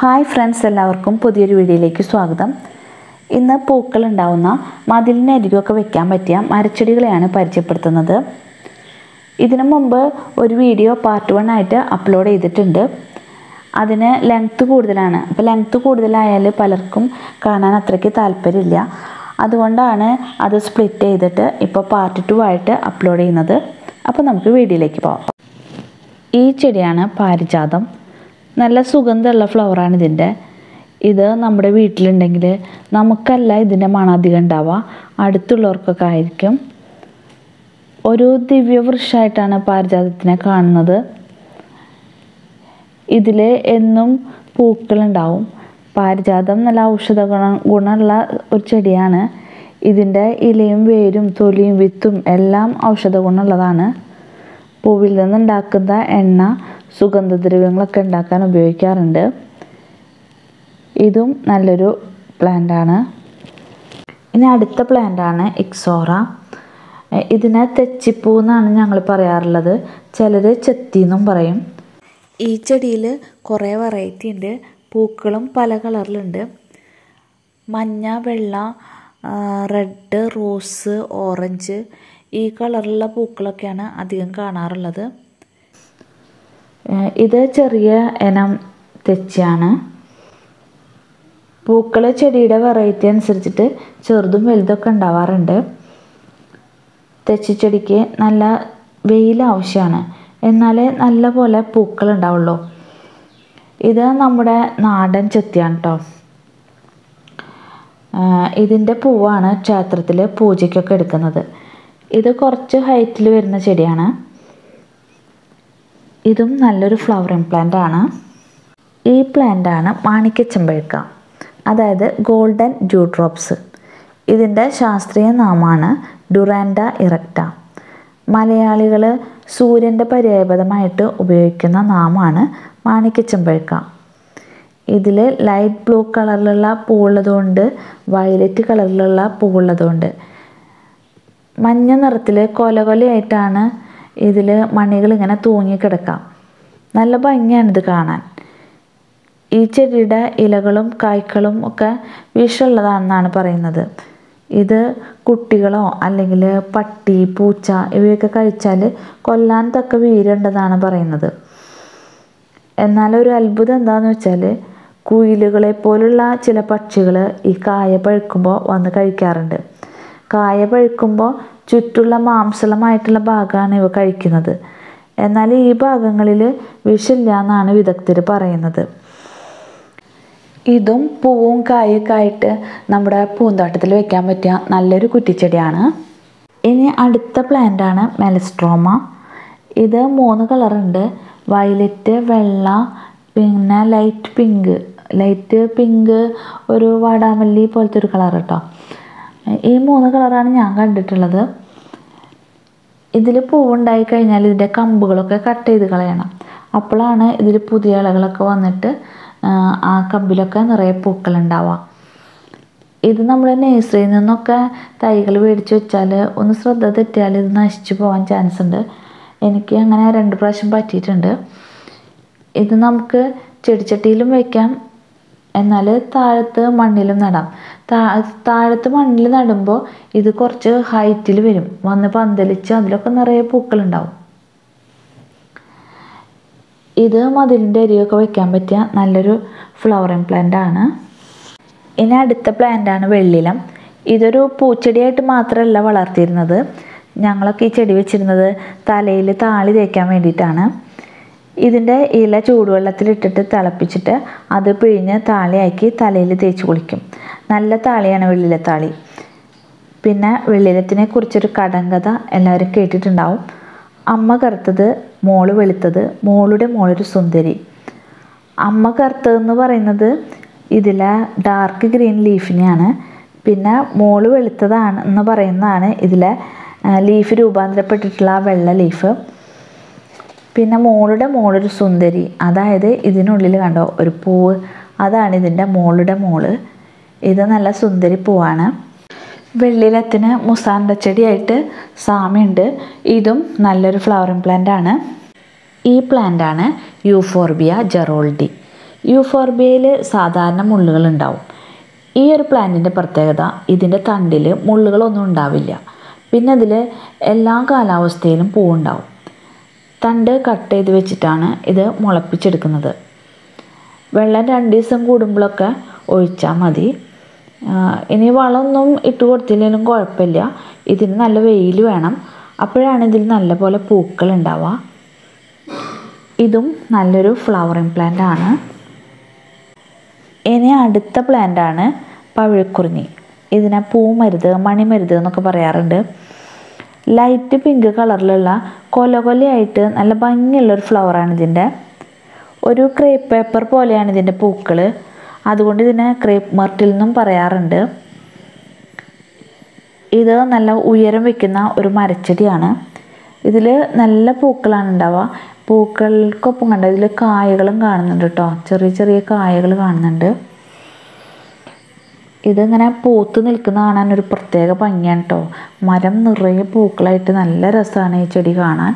Hi friends, എല്ലാവർക്കും പുതിയൊരു വീഡിയോയിലേക്ക് സ്വാഗതം. ഇന്ന് പൂക്കൾ ഉണ്ടാവുന്ന മതിലിനരികൊക്കെ വെക്കാൻ പറ്റിയ മരച്ചെടികളെയാണ് പരിചയപ്പെടുത്തുന്നത്. ഇതിനു മുമ്പ് ഒരു വീഡിയോ പാർട്ട് 1 ആയിട്ട് അപ്ലോഡ് ചെയ്തിട്ടുണ്ട്. അതിന് ലെങ്ത്ത് കൂടുതലാണ്. അപ്പോൾ ലെങ്ത്ത് കൂടുതലായാൽ പലർക്കും കാണാൻ അത്രയ്ക്ക് താല്പര്യമില്ല. അതുകൊണ്ടാണ് അത് സ്പ്ലിറ്റ് ചെയ്തിട്ട് ഇപ്പോൾ പാർട്ട് 2 ആയിട്ട് അപ്ലോഡ് ചെയ്യുന്നത്. അപ്പോൾ നമുക്ക് വീഡിയോയിലേക്ക് പോകാം. ഈ ചെടിയാണ് പാരിജാതം. നല്ല സുഗന്ധമുള്ള ഫ്ലവറാണ് ഇതിൻ്റെ. ഇത് നമ്മുടെ വീട്ടിലുണ്ടെങ്കിൽ നമുക്കല്ല ഇതിൻ്റെ മണം അധികം ഉണ്ടാവുക, അടുത്തുള്ളവർക്കൊക്കെ ആയിരിക്കും. ഒരു ദിവ്യവൃക്ഷമായിട്ടാണ് പാരിജാതത്തിനെ കാണുന്നത്. ഇതിൽ എന്നും പൂക്കളുണ്ടാവും. പാരിജാതം നല്ല ഔഷധ ഗുണമുള്ള ഒരു ചെടിയാണ്. ഇതിൻ്റെ ഇലയും വേരും തൊലിയും വിത്തും എല്ലാം ഔഷധ ഗുണമുള്ളതാണ്. പൂവിൽ നിന്നുണ്ടാക്കുന്ന എണ്ണ സുഗന്ധദ്രവ്യങ്ങളൊക്കെ ഉണ്ടാക്കാൻ ഉപയോഗിക്കാറുണ്ട്. ഇതും നല്ലൊരു പ്ലാന്റാണ്. ഇനി അടുത്ത പ്ലാന്റാണ് ഇക്സോറ. ഇതിനെ തെച്ചിപ്പൂ എന്നാണ് ഞങ്ങൾ പറയാറുള്ളത്. ചിലർ ചെത്തി എന്നും പറയും. ഈ ചെടിയിൽ കുറേ വെറൈറ്റി ഉണ്ട്. പൂക്കളും പല കളറിലുണ്ട്. മഞ്ഞ, വെള്ള, റെഡ്, റോസ്, ഓറഞ്ച് ഈ കളറിലുള്ള പൂക്കളൊക്കെയാണ് അധികം കാണാറുള്ളത്. ഇത് ചെറിയ ഇനം തെച്ചിയാണ്. പൂക്കൾ ചെടിയുടെ വെറൈറ്റി അനുസരിച്ചിട്ട് ചെറുതും വലുതൊക്കെ ഉണ്ടാവാറുണ്ട്. തെച്ചിച്ചെടിക്ക് നല്ല വെയിൽ ആവശ്യമാണ്, എന്നാലേ നല്ല പോലെ പൂക്കൾ ഉണ്ടാവുള്ളൂ. ഇത് നമ്മുടെ നാടൻ ചെത്തിയാണ് കേട്ടോ. ഇതിൻ്റെ പൂവാണ് ക്ഷേത്രത്തിൽ പൂജയ്ക്കൊക്കെ എടുക്കുന്നത്. ഇത് കുറച്ച് ഹൈറ്റിൽ വരുന്ന ചെടിയാണ്. ഇതും നല്ലൊരു ഫ്ലവറിങ് പ്ലാന്റ് ആണ്. ഈ പ്ലാന്റാണ് മാണിക്യച്ചെമ്പഴുക്ക, അതായത് ഗോൾഡൻ ഡ്യൂഡ്രോപ്സ്. ഇതിൻ്റെ ശാസ്ത്രീയ നാമമാണ് ഡുറാൻഡ ഇറക്റ്റ. മലയാളികൾ സൂര്യൻ്റെ പര്യായപദമായിട്ട് ഉപയോഗിക്കുന്ന നാമമാണ് മാണിക്യച്ചെമ്പഴുക്ക. ഇതിൽ ലൈറ്റ് ബ്ലൂ കളറിലുള്ള പൂവുള്ളതുകൊണ്ട് വയലറ്റ് കളറിലുള്ള പൂവുള്ളതുകൊണ്ട് മഞ്ഞ നിറത്തിൽ കൊലകൊലയായിട്ടാണ് ഇതിൽ മണികളിങ്ങനെ തൂങ്ങിക്കിടക്കാം. നല്ല ഭംഗിയാണിത് കാണാൻ. ഈ ചെടിയുടെ ഇലകളും കായ്ക്കളും ഒക്കെ വിഷമുള്ളതാണെന്നാണ് പറയുന്നത്. ഇത് കുട്ടികളോ അല്ലെങ്കിൽ പട്ടി, പൂച്ച ഇവയൊക്കെ കഴിച്ചാൽ കൊല്ലാൻ തക്ക വീര്യമുണ്ടെന്നാണ് പറയുന്നത്. എന്നാൽ ഒരു അത്ഭുതം എന്താണെന്ന് വെച്ചാൽ കുയിലുകളെ പോലുള്ള ചില പക്ഷികൾ ഈ കായ പഴുക്കുമ്പോൾ വന്ന് കഴിക്കാറുണ്ട്. കായ പഴുക്കുമ്പോൾ ചുറ്റുള്ള മാംസളമായിട്ടുള്ള ഭാഗമാണ് ഇവ കഴിക്കുന്നത്. എന്നാൽ ഈ ഭാഗങ്ങളിൽ വിഷമില്ല എന്നാണ് വിദഗ്ധർ പറയുന്നത്. ഇതും പൂവും കായൊക്കെ ആയിട്ട് നമ്മുടെ പൂന്തോട്ടത്തിൽ വെക്കാൻ പറ്റിയ നല്ലൊരു കുറ്റിച്ചെടിയാണ്. ഇനി അടുത്ത പ്ലാന്റാണ് മെലസ്ട്രോമ. ഇത് 3 കളറുണ്ട്. വയലറ്റ്, വെള്ള, പിന്നെ ലൈറ്റ് പിങ്ക് ഒരു വാടാമല്ലി പോലത്തെ ഒരു കളർ കേട്ടോ. ഈ 3 കളറാണ് ഞാൻ കണ്ടിട്ടുള്ളത്. ഇതിൽ പൂവുണ്ടായി കഴിഞ്ഞാൽ ഇതിൻ്റെ കമ്പുകളൊക്കെ കട്ട് ചെയ്ത് കളയണം. അപ്പോഴാണ് ഇതിൽ പുതിയ ഇലകളൊക്കെ വന്നിട്ട് ആ കമ്പിലൊക്കെ നിറയെ പൂക്കളുണ്ടാവുക. ഇത് നമ്മൾ നഴ്സറിയിൽ നിന്നൊക്കെ തൈകൾ മേടിച്ച് വെച്ചാൽ ഒന്ന് ശ്രദ്ധ തെറ്റിയാൽ ഇത് നശിച്ചു പോകാൻ ചാൻസ് ഉണ്ട്. എനിക്ക് അങ്ങനെ 2 പ്രാവശ്യം പറ്റിയിട്ടുണ്ട്. ഇത് നമുക്ക് ചെടിച്ചട്ടിയിലും വയ്ക്കാം, എന്നാൽ താഴത്ത് മണ്ണിലും നടാം. താഴത്ത് മണ്ണിൽ നടുമ്പോൾ ഇത് കുറച്ച് ഹൈറ്റിൽ വന്ന് പന്തലിച്ച് അതിലൊക്കെ നിറയെ പൂക്കളുണ്ടാവും. ഇത് മതിലിൻ്റെ അരിയൊക്കെ വയ്ക്കാൻ പറ്റിയ നല്ലൊരു ഫ്ലവറിങ് പ്ലാന്റ് ആണ്. ഇനി അടുത്ത പ്ലാന്റാണ് വെള്ളിലം. ഇതൊരു പൂച്ചെടിയായിട്ട് മാത്രമല്ല വളർത്തിയിരുന്നത്. ഞങ്ങളൊക്കെ ഈ ചെടി വെച്ചിരുന്നത് തലയിൽ താളി തേക്കാൻ വേണ്ടിയിട്ടാണ്. ഇതിൻ്റെ ഇല ചൂടുവെള്ളത്തിലിട്ടിട്ട് തിളപ്പിച്ചിട്ട് അത് പിഴിഞ്ഞ് താളിയാക്കി തലയിൽ തേച്ച് കുളിക്കും. നല്ല താളിയാണ് വെള്ളിലത്താളി. പിന്നെ വെള്ളിലത്തിനെ കുറിച്ചൊരു കടങ്കഥ എല്ലാവരും കേട്ടിട്ടുണ്ടാവും. അമ്മ കറുത്തത്, മോള് വെളുത്തത്, മോളുടെ മോളൊരു സുന്ദരി. അമ്മ കറുത്തതെന്ന് പറയുന്നത് ഇതിലെ ഡാർക്ക് ഗ്രീൻ ലീഫിനെയാണ്. പിന്നെ മോള് വെളുത്തതാണ് എന്ന് പറയുന്നതാണ് ഇതിലെ ലീഫ് രൂപാന്തരപ്പെട്ടിട്ടുള്ള വെള്ള ലീഫ്. പിന്നെ മോളുടെ മോളൊരു സുന്ദരി, അതായത് ഇതിനുള്ളിൽ കണ്ടോ ഒരു പൂവ്, അതാണ് ഇതിൻ്റെ മോളുടെ മോള്. ഇത് നല്ല സുന്ദരി പൂവാണ്. വെള്ളിലത്തിന് മുസാണ്ട ചെടിയായിട്ട് സാമ്യമുണ്ട്. ഇതും നല്ലൊരു ഫ്ലവറിങ് പ്ലാന്റ് ആണ്. ഈ പ്ലാന്റാണ് യൂഫോർബിയ ജെറോൾഡി. യൂഫോർബിയയിൽ സാധാരണ മുള്ളുകൾ ഉണ്ടാവും. ഈ ഒരു പ്ലാന്റിൻ്റെ പ്രത്യേകത ഇതിൻ്റെ തണ്ടിൽ മുള്ളുകളൊന്നും ഉണ്ടാവില്ല. പിന്നെ അതിൽ എല്ലാ കാലാവസ്ഥയിലും പൂവുണ്ടാവും. തണ്ട് കട്ട് ചെയ്ത് വെച്ചിട്ടാണ് ഇത് മുളപ്പിച്ചെടുക്കുന്നത്. വെള്ളം 2 ദിവസം കൂടുമ്പോഴൊക്കെ ഒഴിച്ചാൽ മതി. ഇനി വളമൊന്നും ഇട്ട് കൊടുത്തില്ലെങ്കിലും കുഴപ്പമില്ല. ഇതിന് നല്ല വെയിൽ വേണം. അപ്പോഴാണ് ഇതിൽ നല്ലപോലെ പൂക്കൾ ഉണ്ടാവുക. ഇതും നല്ലൊരു ഫ്ലവറിങ് പ്ലാന്റ് ആണ്. ഇനി അടുത്ത പ്ലാന്റാണ് പവിഴക്കുറിഞ്ഞി. ഇതിനെ പൂമരുത്, മണിമരുത് എന്നൊക്കെ പറയാറുണ്ട്. ലൈറ്റ് പിങ്ക് കളറിലുള്ള കൊലകൊലയായിട്ട് നല്ല ഭംഗിയുള്ളൊരു ഫ്ലവറാണ് ഇതിൻ്റെ. ഒരു ക്രേപ്പ് പേപ്പർ പോലെയാണ് ഇതിൻ്റെ പൂക്കൾ. അതുകൊണ്ട് ഇതിനെ ക്രേപ്പ് മർട്ടിൽ എന്നും പറയാറുണ്ട്. ഇത് നല്ല ഉയരം വയ്ക്കുന്ന ഒരു മരച്ചെടിയാണ്. ഇതിൽ നല്ല പൂക്കളാണ് ഉണ്ടാവുക. പൂക്കൾക്കൊപ്പം കണ്ട ഇതിൽ കായകളും കാണുന്നുണ്ട് കേട്ടോ. ചെറിയ ചെറിയ കായകൾ കാണുന്നുണ്ട്. ഇതിങ്ങനെ പൂത്ത് നിൽക്കുന്ന കാണാൻ ഒരു പ്രത്യേക ഭംഗിയാണ് കേട്ടോ. മരം നിറയെ പൂക്കളായിട്ട് നല്ല രസമാണ് ഈ ചെടി കാണാൻ.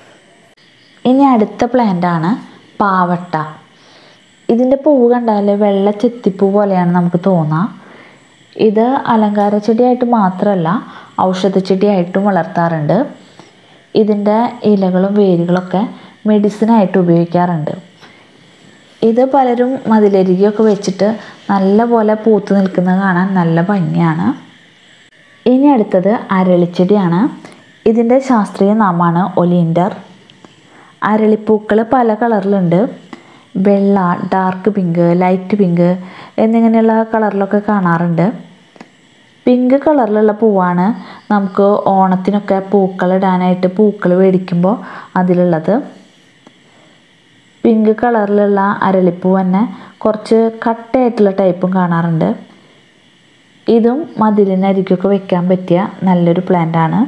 ഇനി അടുത്ത പ്ലാന്റാണ് പാവട്ട. ഇതിൻ്റെ പൂവ് കണ്ടാൽ വെള്ള ചെത്തിപ്പൂ പോലെയാണ് നമുക്ക് തോന്നുക. ഇത് അലങ്കാര ചെടിയായിട്ട് മാത്രമല്ല ഔഷധ ചെടിയായിട്ടും വളർത്താറുണ്ട്. ഇതിൻ്റെ ഇലകളും വേരുകളൊക്കെ മെഡിസിനായിട്ട് ഉപയോഗിക്കാറുണ്ട്. ഇത് പലരും മതിലരികയൊക്കെ വെച്ചിട്ട് നല്ലപോലെ പൂത്ത് നിൽക്കുന്നത് കാണാൻ നല്ല ഭംഗിയാണ്. ഇനി അടുത്തത് അരളിച്ചെടിയാണ്. ഇതിൻ്റെ ശാസ്ത്രീയ നാമമാണ് ഒലിൻഡർ. അരളിപ്പൂക്കൾ പല കളറിലുണ്ട്. വെള്ള, ഡാർക്ക് പിങ്ക്, ലൈറ്റ് പിങ്ക് എന്നിങ്ങനെയുള്ള കളറിലൊക്കെ കാണാറുണ്ട്. പിങ്ക് കളറിലുള്ള പൂവാണ് നമുക്ക് ഓണത്തിനൊക്കെ പൂക്കളിടാനായിട്ട് പൂക്കൾ മേടിക്കുമ്പോൾ അതിലുള്ളത്. പിങ്ക് കളറിലുള്ള അരളിപ്പൂ തന്നെ കുറച്ച് കട്ടയായിട്ടുള്ള ടൈപ്പും കാണാറുണ്ട്. ഇതും മതിലിനരികൊക്കെ വെക്കാൻ പറ്റിയ നല്ലൊരു പ്ലാന്റാണ്.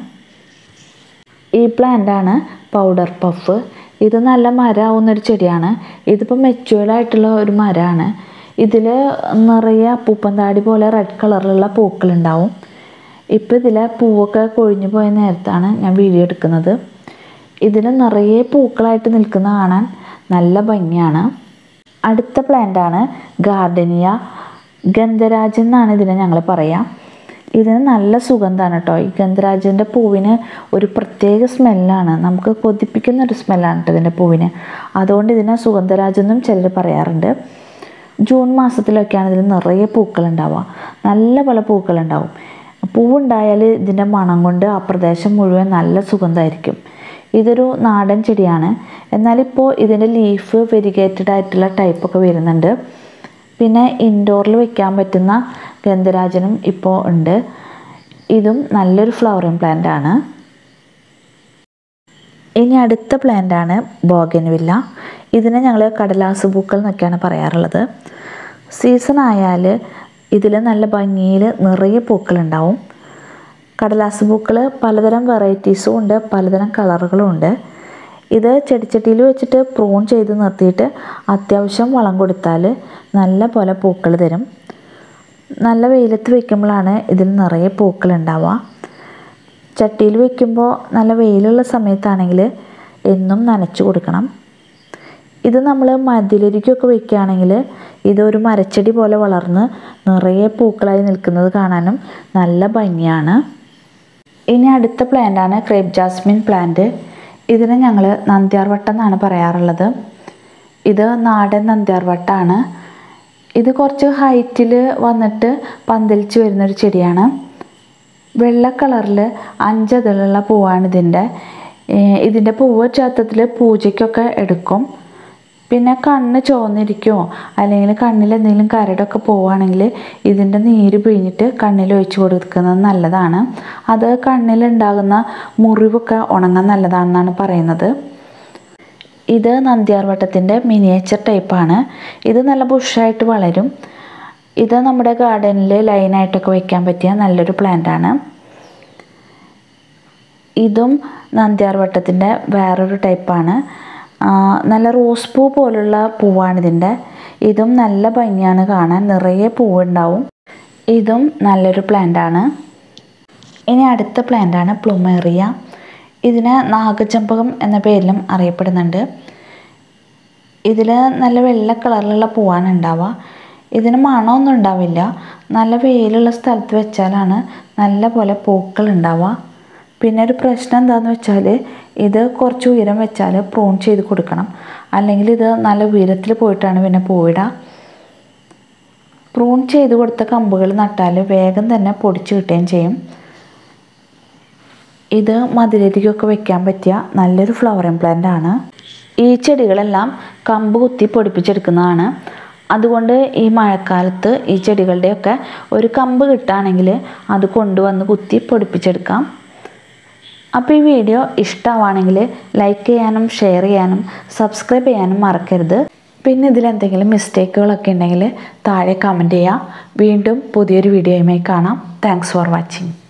ഈ പ്ലാന്റാണ് പൗഡർ പഫ്. ഇത് നല്ല മരമാവുന്നൊരു ചെടിയാണ്. ഇതിപ്പോൾ മെച്യൂർഡായിട്ടുള്ള ഒരു മരമാണ്. ഇതിൽ നിറയെ പൂപ്പന്താടി പോലെ റെഡ് കളറിലുള്ള പൂക്കളുണ്ടാവും. ഇപ്പോൾ ഇതിലെ പൂവൊക്കെ കൊഴിഞ്ഞു പോയ നേരത്താണ് ഞാൻ വീഡിയോ എടുക്കുന്നത്. ഇതിൽ നിറയെ പൂക്കളായിട്ട് നിൽക്കുന്ന കാണാൻ നല്ല ഭംഗിയാണ്. അടുത്ത പ്ലാന്റാണ് ഗാർഡനിയ. ഗന്ധരാജൻ എന്നാണ് ഇതിനെ ഞങ്ങൾ പറയാം. ഇതിന് നല്ല സുഗന്ധമാണ് കേട്ടോ. ഈ ഗന്ധരാജൻ്റെ പൂവിന് ഒരു പ്രത്യേക സ്മെല്ലാണ്. നമുക്ക് കൊതിപ്പിക്കുന്നൊരു സ്മെല്ലാണ് കേട്ടോ ഇതിൻ്റെ പൂവിന്. അതുകൊണ്ട് ഇതിനെ സുഗന്ധരാജെന്നും ചിലർ പറയാറുണ്ട്. ജൂൺ മാസത്തിലൊക്കെയാണ് ഇതിൽ നിറയെ പൂക്കളുണ്ടാവുക. നല്ല പോലെ പൂക്കളുണ്ടാവും. പൂവുണ്ടായാൽ ഇതിൻ്റെ മണം കൊണ്ട് ആ പ്രദേശം മുഴുവൻ നല്ല സുഗന്ധമായിരിക്കും. ഇതൊരു നാടൻ ചെടിയാണ്. എന്നാലിപ്പോൾ ഇതിൻ്റെ ലീഫ് വെരിഗേറ്റഡ് ആയിട്ടുള്ള ടൈപ്പൊക്കെ വരുന്നുണ്ട്. പിന്നെ ഇൻഡോറിൽ വെക്കാൻ പറ്റുന്ന ഗന്ധരാജനും ഇപ്പോൾ ഉണ്ട്. ഇതും നല്ലൊരു ഫ്ലവറിങ് പ്ലാന്റ് ആണ്. ഇനി അടുത്ത പ്ലാന്റാണ് ബോഗൻവില്ല. ഇതിനെ ഞങ്ങൾ കടലാസ് പൂക്കൾ എന്നൊക്കെയാണ് പറയാറുള്ളത്. സീസൺ ആയാൽ ഇതിൽ നല്ല ഭംഗിയിൽ നിറയെ പൂക്കളുണ്ടാവും. കടലാസ് പൂക്കൾ പലതരം വെറൈറ്റീസും ഉണ്ട്, പലതരം കളറുകളും ഉണ്ട്. ഇത് ചെടിച്ചട്ടിയിൽ വെച്ചിട്ട് പ്രൂൺ ചെയ്ത് നിർത്തിയിട്ട് അത്യാവശ്യം വളം കൊടുത്താൽ നല്ല പോലെ പൂക്കൾ തരും. നല്ല വെയിലത്ത് വയ്ക്കുമ്പോഴാണ് ഇതിൽ നിറയെ പൂക്കൾ ഉണ്ടാവുക. ചട്ടിയിൽ വയ്ക്കുമ്പോൾ നല്ല വെയിലുള്ള സമയത്താണെങ്കിൽ എന്നും നനച്ചു കൊടുക്കണം. ഇത് നമ്മൾ മതിലരിക്കൊക്കെ വയ്ക്കുകയാണെങ്കിൽ ഇതൊരു മരച്ചെടി പോലെ വളർന്ന് നിറയെ പൂക്കളായി നിൽക്കുന്നത് കാണാനും നല്ല ഭംഗിയാണ്. ഇനി അടുത്ത പ്ലാന്റാണ് ക്രേപ്പ് ജാസ്മിൻ പ്ലാന്റ്. ഇതിനെ ഞങ്ങൾ നന്ദ്യാർവട്ടം എന്നാണ് പറയാറുള്ളത്. ഇത് നാടൻ നന്ദ്യാർവട്ടമാണ്. ഇത് കുറച്ച് ഹൈറ്റിൽ വന്നിട്ട് പന്തലിച്ച് വരുന്നൊരു ചെടിയാണ്. വെള്ള കളറിൽ 5 ഇതളുള്ള പൂവാണ് ഇതിൻ്റെ പൂവ് ചാത്തത്തിൽ പൂജയ്ക്കൊക്കെ എടുക്കും. പിന്നെ കണ്ണ് ചുവന്നിരിക്കുമോ അല്ലെങ്കിൽ കണ്ണിൽ എന്തെങ്കിലും കരടൊക്കെ പോവുകയാണെങ്കിൽ ഇതിൻ്റെ നീര് പിഴിഞ്ഞിട്ട് കണ്ണിൽ ഒഴിച്ച് കൊടുക്കുന്നത് നല്ലതാണ്. അത് കണ്ണിലുണ്ടാകുന്ന മുറിവൊക്കെ ഉണങ്ങാൻ നല്ലതാണെന്നാണ് പറയുന്നത്. ഇത് നന്ദ്യാർവട്ടത്തിൻ്റെ മിനിയേച്ചർ ടൈപ്പാണ്. ഇത് നല്ല ബുഷായിട്ട് വളരും. ഇത് നമ്മുടെ ഗാർഡനിൽ ലൈനായിട്ടൊക്കെ വയ്ക്കാൻ പറ്റിയ നല്ലൊരു പ്ലാന്റാണ്. ഇതും നന്ദ്യാർവട്ടത്തിൻ്റെ വേറൊരു ടൈപ്പാണ്. നല്ല റോസ് പൂ പോലുള്ള പൂവാണിതിൻ്റെ. ഇതും നല്ല ഭംഗിയാണ് കാണാൻ, നിറയെ പൂവുണ്ടാവും. ഇതും നല്ലൊരു പ്ലാന്റാണ്. ഇനി അടുത്ത പ്ലാന്റാണ് പ്ലുമേറിയ. ഇതിന് നാഗചമ്പകം എന്ന പേരിലും അറിയപ്പെടുന്നുണ്ട്. ഇതിൽ നല്ല വെള്ള കളറിലുള്ള പൂവാണ് ഉണ്ടാവുക. ഇതിന് മണമൊന്നും ഉണ്ടാവില്ല. നല്ല വെയിലുള്ള സ്ഥലത്ത് വെച്ചാലാണ് നല്ല പോലെ പൂക്കൾ ഉണ്ടാവുക. പിന്നെ ഒരു പ്രശ്നം എന്താണെന്ന് വെച്ചാൽ ഇത് കുറച്ച് ഉയരം വെച്ചാൽ പ്രൂൺ ചെയ്ത് കൊടുക്കണം. അല്ലെങ്കിൽ ഇത് നല്ല ഉയരത്തിൽ പോയിട്ടാണ് പിന്നെ പൂവിടുക. പ്രൂൺ ചെയ്ത് കൊടുത്ത കമ്പുകൾ നട്ടാൽ വേഗം തന്നെ പൊടിച്ച് കിട്ടുകയും ചെയ്യും. ഇത് മതിലരികൊക്കെ വെക്കാൻ പറ്റിയ നല്ലൊരു ഫ്ലവറിങ് പ്ലാന്റ് ആണ്. ഈ ചെടികളെല്ലാം കമ്പ് കുത്തി പൊടിപ്പിച്ചെടുക്കുന്നതാണ്. അതുകൊണ്ട് ഈ മഴക്കാലത്ത് ഈ ചെടികളുടെയൊക്കെ ഒരു കമ്പ് കിട്ടുകയാണെങ്കിൽ അത് കൊണ്ടുവന്ന് കുത്തി പൊടിപ്പിച്ചെടുക്കാം. അപ്പോൾ ഈ വീഡിയോ ഇഷ്ടമാണെങ്കിൽ ലൈക്ക് ചെയ്യാനും ഷെയർ ചെയ്യാനും സബ്സ്ക്രൈബ് ചെയ്യാനും മറക്കരുത്. പിന്നെ ഇതിലെന്തെങ്കിലും മിസ്റ്റേക്കുകളൊക്കെ ഉണ്ടെങ്കിൽ താഴെ കമൻറ്റ് ചെയ്യുക. വീണ്ടും പുതിയൊരു വീഡിയോയുമായി കാണാം. Thanks for watching.